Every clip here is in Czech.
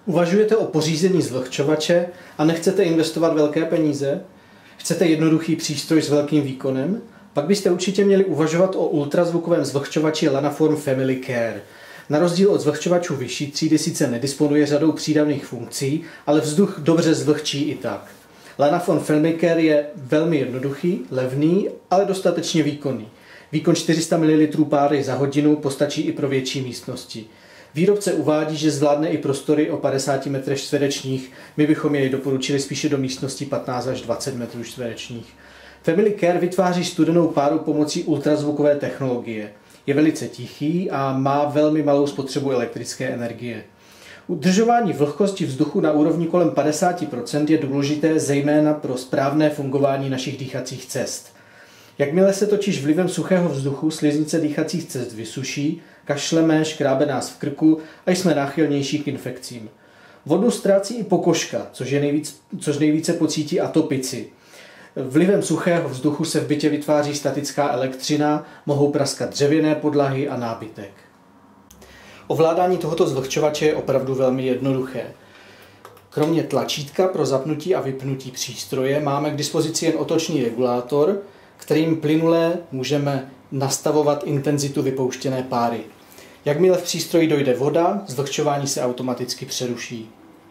Uvažujete o pořízení zvlhčovače a nechcete investovat velké peníze? Chcete jednoduchý přístroj s velkým výkonem? Pak byste určitě měli uvažovat o ultrazvukovém zvlhčovači Lanaform Family Care. Na rozdíl od zvlhčovačů vyšší třídy sice nedisponuje řadou přídavných funkcí, ale vzduch dobře zvlhčí i tak. Lanaform Family Care je velmi jednoduchý, levný, ale dostatečně výkonný. Výkon 400 ml páry za hodinu postačí i pro větší místnosti. Výrobce uvádí, že zvládne i prostory o 50 m2, my bychom jej doporučili spíše do místnosti 15 až 20 m2. Family Care vytváří studenou páru pomocí ultrazvukové technologie. Je velice tichý a má velmi malou spotřebu elektrické energie. Udržování vlhkosti vzduchu na úrovni kolem 50% je důležité zejména pro správné fungování našich dýchacích cest. Jakmile se totiž vlivem suchého vzduchu sliznice dýchacích cest vysuší, kašleme, škrábe nás v krku a jsme náchylnější k infekcím. Vodu ztrácí i pokožka, což nejvíce pocítí atopici. Vlivem suchého vzduchu se v bytě vytváří statická elektřina, mohou praskat dřevěné podlahy a nábytek. Ovládání tohoto zvlhčovače je opravdu velmi jednoduché. Kromě tlačítka pro zapnutí a vypnutí přístroje máme k dispozici jen otočný regulátor, kterým plynule můžeme nastavovat intenzitu vypouštěné páry. Jakmile v přístroji dojde voda, zvlhčování se automaticky přeruší.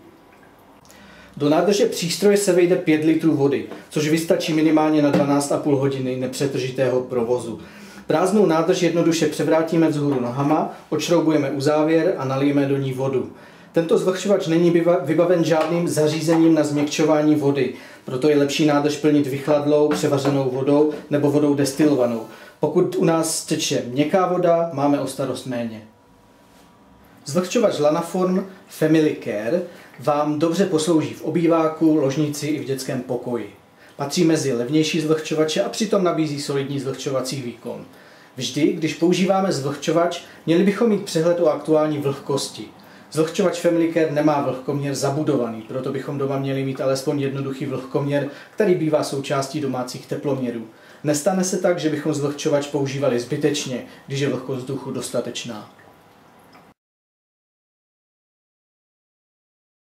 Do nádrže přístroje se vejde 5 litrů vody, což vystačí minimálně na 12,5 hodiny nepřetržitého provozu. Prázdnou nádrž jednoduše převrátíme vzhůru nohama, odšroubujeme uzávěr a nalijeme do ní vodu. Tento zvlhčovač není vybaven žádným zařízením na změkčování vody, proto je lepší nádrž plnit vychladlou, převařenou vodou nebo vodou destilovanou. Pokud u nás teče měkká voda, máme o starost méně. Zvlhčovač Lanaform Family Care vám dobře poslouží v obýváku, ložnici i v dětském pokoji. Patří mezi levnější zvlhčovače a přitom nabízí solidní zvlhčovací výkon. Vždy, když používáme zvlhčovač, měli bychom mít přehled o aktuální vlhkosti. Zvlhčovač Family Care nemá vlhkoměr zabudovaný, proto bychom doma měli mít alespoň jednoduchý vlhkoměr, který bývá součástí domácích teploměrů. Nestane se tak, že bychom zvlhčovač používali zbytečně, když je vlhkost vzduchu dostatečná.